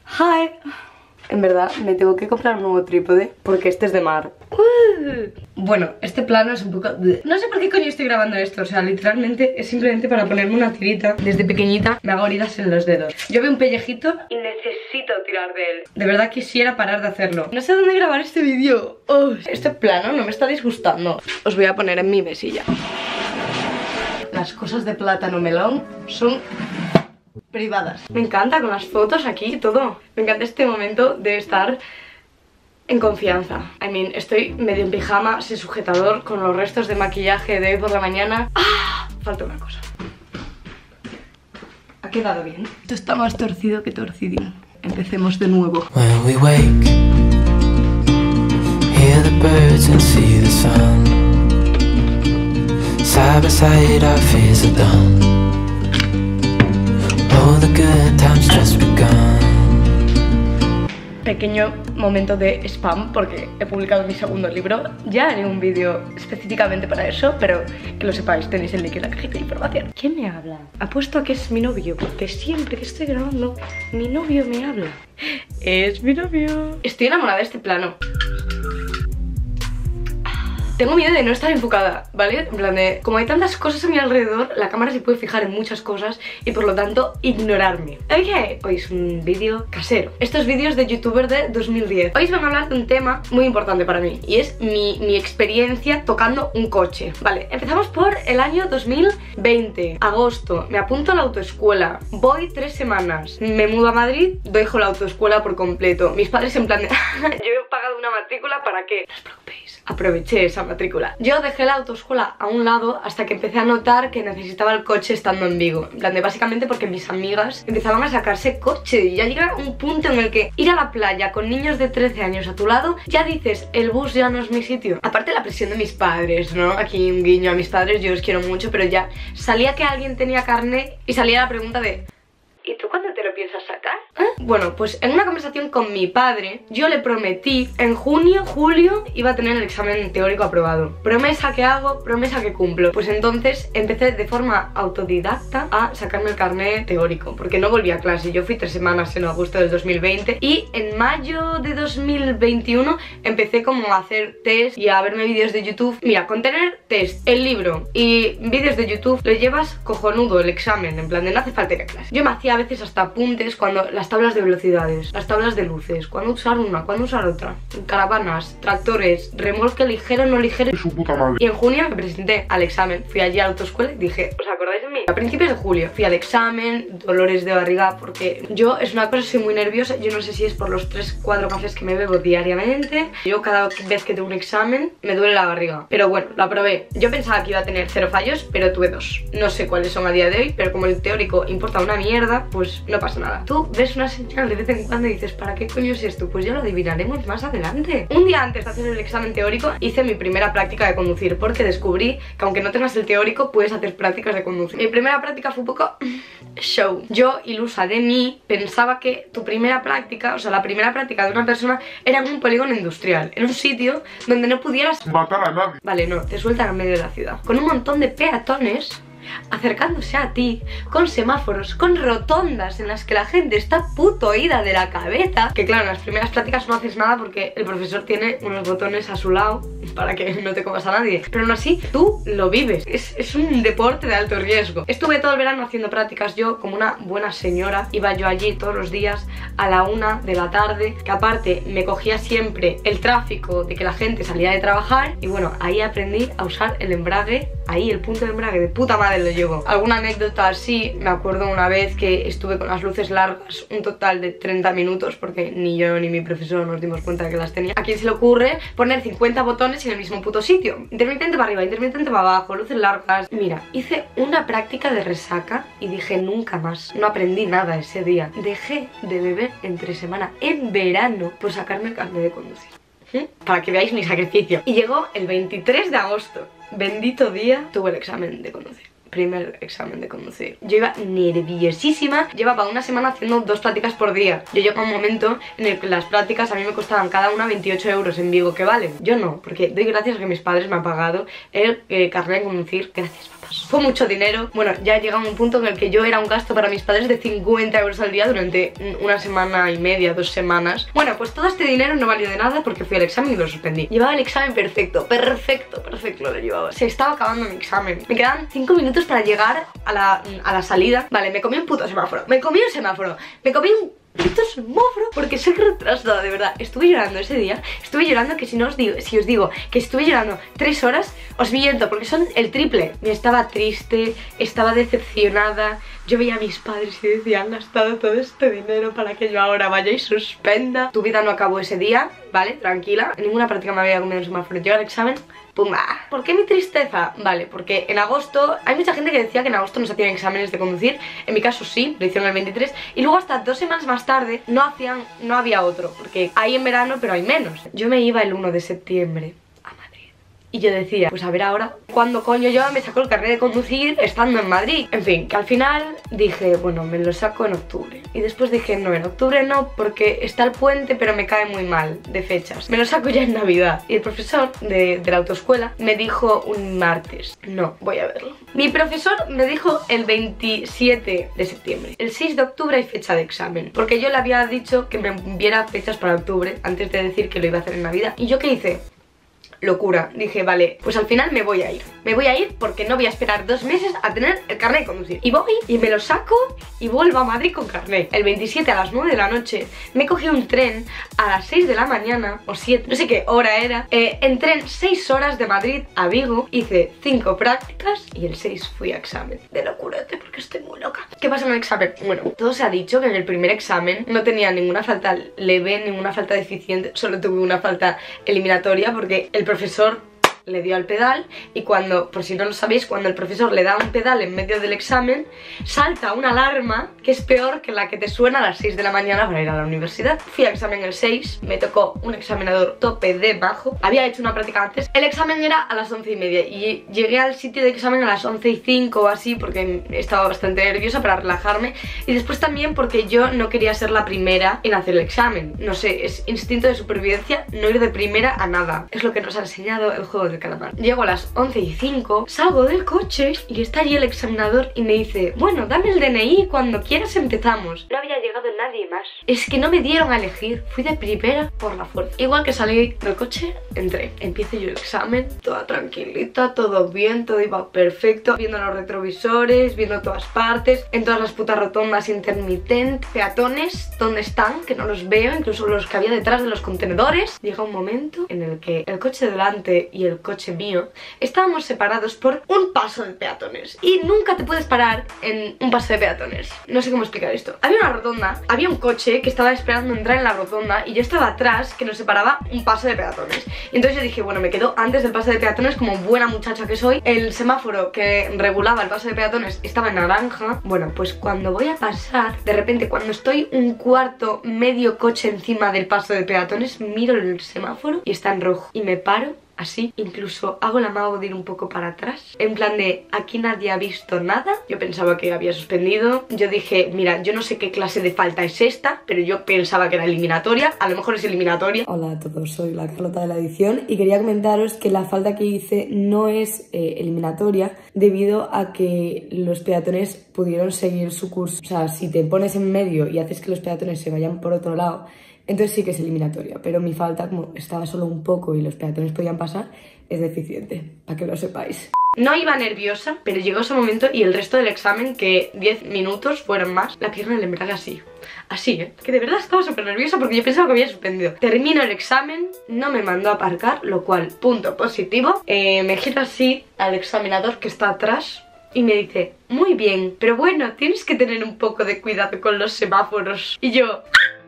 Hi. En verdad me tengo que comprar un nuevo trípode porque este es de mar. Bueno, este plano es un poco... No sé por qué coño estoy grabando esto. O sea, literalmente es simplemente para ponerme una tirita. Desde pequeñita me hago heridas en los dedos. Yo veo un pellejito y necesito tirar de él. De verdad quisiera parar de hacerlo. No sé dónde grabar este vídeo. Este plano no me está disgustando. Os voy a poner en mi mesilla. Las cosas de plátano melón son... privadas. Me encanta con las fotos aquí y todo. Me encanta este momento de estar en confianza. Estoy medio en pijama, sin sujetador, con los restos de maquillaje de hoy por la mañana. Falta una cosa. ¿Ha quedado bien? Esto está más torcido que torcidín. Empecemos de nuevo. When we wake, hear the birds and see the sun. Side by side our fears are done. All the good times just begun. Pequeño momento de spam porque he publicado mi segundo libro. Ya haré un vídeo específicamente para eso, pero que lo sepáis, tenéis el link en la cajita de información. ¿Quién me habla? Apuesto a que es mi novio, porque siempre que estoy grabando, mi novio me habla. Es mi novio. Estoy enamorada de este plano. Tengo miedo de no estar enfocada, ¿vale? En plan de, como hay tantas cosas a mi alrededor, la cámara se puede fijar en muchas cosas y por lo tanto ignorarme. Ok, hoy es un vídeo casero. Estos vídeos de youtuber de 2010. Hoy os vengo a hablar de un tema muy importante para mí y es mi experiencia tocando un coche. Vale, empezamos por el año 2020, agosto. Me apunto a la autoescuela, voy 3 semanas, me mudo a Madrid, dejo la autoescuela por completo. Mis padres en plan de, yo he pagado una matrícula, ¿para qué? No os preocupéis, aproveché esa matrícula. Yo dejé la autoescuela a un lado hasta que empecé a notar que necesitaba el coche estando en Vigo. En plan de, básicamente porque mis amigas empezaban a sacarse coche y ya llega un punto en el que ir a la playa con niños de 13 años a tu lado, ya dices, el bus ya no es mi sitio. Aparte la presión de mis padres, ¿no? Aquí un guiño a mis padres, yo os quiero mucho, pero ya salía que alguien tenía carné y salía la pregunta de, ¿y tú cuándo te lo piensas sacar? Bueno, pues en una conversación con mi padre, yo le prometí en junio, julio, iba a tener el examen teórico aprobado. Promesa que hago, promesa que cumplo. Pues entonces empecé de forma autodidacta a sacarme el carnet teórico, porque no volví a clase. Yo fui 3 semanas en agosto del 2020 y en mayo de 2021 empecé como a hacer test y a verme vídeos de YouTube. Mira, con tener test, el libro y vídeos de YouTube, lo llevas cojonudo el examen, en plan de no hace falta ir a clase. Yo me hacía a veces hasta apuntes cuando las tablas de velocidades, las tablas de luces, cuándo usar una, cuándo usar otra, caravanas, tractores, remolque ligero, no ligero, su puta madre. Y en junio me presenté al examen, fui allí a la autoescuela y dije, ¿os acordáis de mí? A principios de julio fui al examen, dolores de barriga, porque yo es una cosa, soy muy nerviosa. Yo no sé si es por los 3-4 cafés que me bebo diariamente. Yo cada vez que tengo un examen me duele la barriga, pero bueno, lo aprobé. Yo pensaba que iba a tener 0 fallos, pero tuve 2. No sé cuáles son a día de hoy, pero como el teórico importa una mierda, pues no pasa nada. Tú ves una señal de vez en cuando y dices, ¿para qué coño es esto? Pues ya lo adivinaremos más adelante. Un día antes de hacer el examen teórico hice mi primera práctica de conducir, porque descubrí que aunque no tengas el teórico puedes hacer prácticas de conducir. Mi primera práctica fue un poco show. Yo, ilusa de mí, pensaba que tu primera práctica, o sea, la primera práctica de una persona era en un polígono industrial, en un sitio donde no pudieras matar a nadie. Vale, no, te sueltan en medio de la ciudad con un montón de peatones acercándose a ti, con semáforos, con rotondas en las que la gente está puto ida de la cabeza. Que claro, en las primeras prácticas no haces nada porque el profesor tiene unos botones a su lado para que no te comas a nadie, pero aún así tú lo vives. Es un deporte de alto riesgo. Estuve todo el verano haciendo prácticas. Yo, como una buena señora, iba yo allí todos los días a la 1 de la tarde, que aparte me cogía siempre el tráfico de que la gente salía de trabajar. Y bueno, ahí aprendí a usar el embrague. Ahí el punto de embrague de puta madre lo llevo. Alguna anécdota así, me acuerdo una vez que estuve con las luces largas un total de 30 minutos porque ni yo ni mi profesor nos dimos cuenta de que las tenía. ¿A quién se le ocurre poner 50 botones en el mismo puto sitio? Intermitente para arriba, intermitente para abajo, luces largas. Mira, hice una práctica de resaca y dije nunca más. No aprendí nada ese día. Dejé de beber entre semana en verano por sacarme el carnet de conducir. Para que veáis mi sacrificio. Y llegó el 23 de agosto. Bendito día, tuve el examen de conducir. primer examen de conducir. Yo iba nerviosísima. Llevaba una semana haciendo 2 prácticas por día. Yo llego a un momento en el que las prácticas a mí me costaban cada una 28 euros en Vigo, que valen. Yo no, porque doy gracias a que mis padres me han pagado el carnet de conducir. Gracias, papás. Fue mucho dinero. Bueno, ya llegaba un punto en el que yo era un gasto para mis padres de 50 euros al día durante una semana y media, 2 semanas. Bueno, pues todo este dinero no valió de nada porque fui al examen y lo suspendí. Llevaba el examen perfecto lo llevaba. Se estaba acabando mi examen. Me quedaban 5 minutos para llegar a la salida. Vale, me comí un puto semáforo. Me comí un puto semáforo porque soy retrasada, de verdad. Estuve llorando ese día. Estuve llorando que si os digo que estuve llorando 3 horas, os miento, porque son el triple. Me estaba triste, estaba decepcionada. Yo veía a mis padres y decía, han gastado todo este dinero para que yo ahora vaya y suspenda. Tu vida no acabó ese día, ¿vale? Tranquila. En ninguna práctica me había comido un semáforo. Llega el examen, ¡pumba! ¿Por qué mi tristeza? Vale, porque en agosto, hay mucha gente que decía que en agosto no se hacían exámenes de conducir. En mi caso sí, lo hicieron el 23. Y luego hasta 2 semanas más tarde no había otro, porque hay en verano pero hay menos. Yo me iba el 1 de septiembre a Madrid. Y yo decía, pues a ver ahora, ¿cuándo coño yo me saco el carnet de conducir estando en Madrid? En fin, que al final dije, bueno, me lo saco en octubre. Y después dije, no, en octubre no, porque está el puente, pero me cae muy mal de fechas. Me lo saco ya en Navidad. Y el profesor de la autoescuela me dijo un martes, no, voy a verlo. Mi profesor me dijo el 27 de septiembre. El 6 de octubre hay fecha de examen, porque yo le había dicho que me viera fechas para octubre antes de decir que lo iba a hacer en Navidad. ¿Y yo qué hice? Locura, dije, vale, pues al final me voy a ir porque no voy a esperar 2 meses a tener el carnet de conducir. Y voy y me lo saco y vuelvo a Madrid con carnet. El 27 a las 9 de la noche me cogí un tren a las 6 de la mañana o 7, no sé qué hora era. Entré en 6 horas de Madrid a Vigo, hice 5 prácticas y el 6 fui a examen. De locurete, porque estoy muy loca. ¿Qué pasa en el examen? Bueno, todo se ha dicho que en el primer examen no tenía ninguna falta leve, ninguna falta deficiente, solo tuve una falta eliminatoria porque el profesor le dio al pedal y cuando, por si no lo sabéis, cuando el profesor le da un pedal en medio del examen, salta una alarma que es peor que la que te suena a las 6 de la mañana para ir a la universidad. Fui a examen el 6, me tocó un examinador tope de bajo, había hecho una práctica antes, el examen era a las 11:30 y llegué al sitio de examen a las 11:05 o así porque estaba bastante nerviosa para relajarme y después también porque yo no quería ser la primera en hacer el examen. No sé, es instinto de supervivencia no ir de primera a nada, es lo que nos ha enseñado el juego de calamar. Llego a las 11:05, salgo del coche y está allí el examinador y me dice, bueno, dame el DNI, cuando quieras empezamos. No había llegado nadie más. Es que no me dieron a elegir, fui de primera por la fuerza. Igual que salí del coche, entré. Empiezo yo el examen, toda tranquilita, todo bien, todo iba perfecto, viendo los retrovisores, viendo todas partes, en todas las putas rotondas intermitentes, peatones, ¿dónde están? Que no los veo, incluso los que había detrás de los contenedores. Llega un momento en el que el coche de delante y el coche mío estábamos separados por un paso de peatones y nunca te puedes parar en un paso de peatones. No sé cómo explicar esto. Había una rotonda, había un coche que estaba esperando entrar en la rotonda y yo estaba atrás que nos separaba un paso de peatones. Y entonces yo dije, bueno, me quedo antes del paso de peatones como buena muchacha que soy. El semáforo que regulaba el paso de peatones estaba en naranja. Bueno, pues cuando voy a pasar, de repente cuando estoy un cuarto, medio coche encima del paso de peatones, miro el semáforo y está en rojo y me paro. Así, incluso hago la mago de ir un poco para atrás, en plan de aquí nadie ha visto nada. Yo pensaba que había suspendido. Yo dije, mira, yo no sé qué clase de falta es esta, pero yo pensaba que era eliminatoria. A lo mejor es eliminatoria. Hola a todos, soy la Carlota de la edición y quería comentaros que la falta que hice no es eliminatoria debido a que los peatones pudieron seguir su curso. O sea, si te pones en medio y haces que los peatones se vayan por otro lado, entonces sí que es eliminatoria, pero mi falta, como estaba solo un poco y los peatones podían pasar, es deficiente, para que lo sepáis. No iba nerviosa, pero llegó ese momento y el resto del examen, que 10 minutos fueron más, la pierna le embraga así. Así, que de verdad estaba súper nerviosa porque yo pensaba que había suspendido. Termino el examen, no me mandó a aparcar, lo cual, punto positivo. Me giro así al examinador que está atrás y me dice, muy bien, pero bueno, tienes que tener un poco de cuidado con los semáforos. Y yo...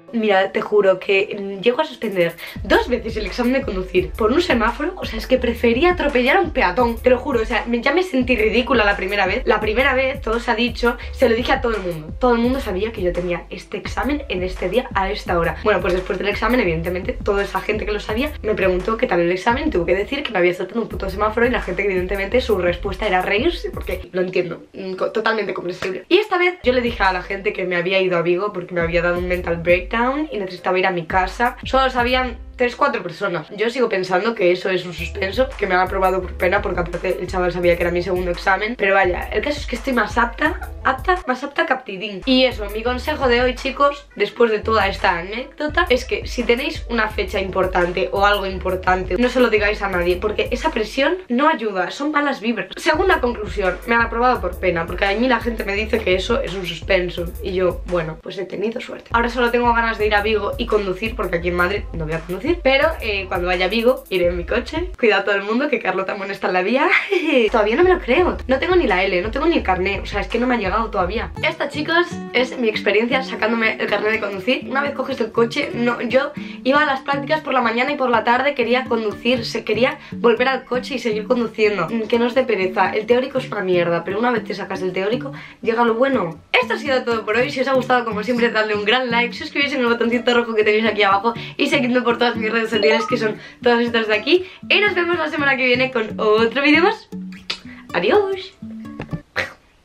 Mira, te juro que llego a suspender 2 veces el examen de conducir por un semáforo. O sea, es que prefería atropellar a un peatón, te lo juro. O sea, ya me sentí ridícula la primera vez. La primera vez, todo se ha dicho, se lo dije a todo el mundo. Todo el mundo sabía que yo tenía este examen en este día a esta hora. Bueno, pues después del examen, evidentemente, toda esa gente que lo sabía me preguntó qué tal el examen y tuve que decir que me había saltado un puto semáforo y la gente, evidentemente, su respuesta era reírse, porque lo entiendo, totalmente comprensible. Y esta vez yo le dije a la gente que me había ido a Vigo porque me había dado un mental breakdown y necesitaba ir a mi casa. Solo sabían 3-4 personas. Yo sigo pensando que eso es un suspenso, que me han aprobado por pena, porque aparte el chaval sabía que era mi segundo examen. Pero vaya, el caso es que estoy más apta que aptidín. Y eso, mi consejo de hoy, chicos, después de toda esta anécdota, es que si tenéis una fecha importante o algo importante, no se lo digáis a nadie, porque esa presión no ayuda, son malas vibras. Segunda conclusión, me han aprobado por pena, porque a mí la gente me dice que eso es un suspenso. Y yo, bueno, pues he tenido suerte. Ahora solo tengo ganas de ir a Vigo y conducir, porque aquí en Madrid no voy a conducir. Pero cuando vaya a Vigo iré en mi coche. Cuidado todo el mundo, que Carlota Mon está en la vía. Todavía no me lo creo. No tengo ni la L, no tengo ni el carné. O sea, es que no me ha llegado todavía. Esta, chicos, es mi experiencia sacándome el carné de conducir. Una vez coges el coche, yo iba a las prácticas por la mañana y por la tarde quería conducir. Quería volver al coche y seguir conduciendo. Que no es de pereza. El teórico es una mierda, pero una vez te sacas el teórico, llega lo bueno. Esto ha sido todo por hoy. Si os ha gustado, como siempre, dadle un gran like, suscribíos en el botoncito rojo que tenéis aquí abajo y seguidme por todas mis redes sociales, que son todas estas de aquí. Y nos vemos la semana que viene con otro vídeo más. Adiós.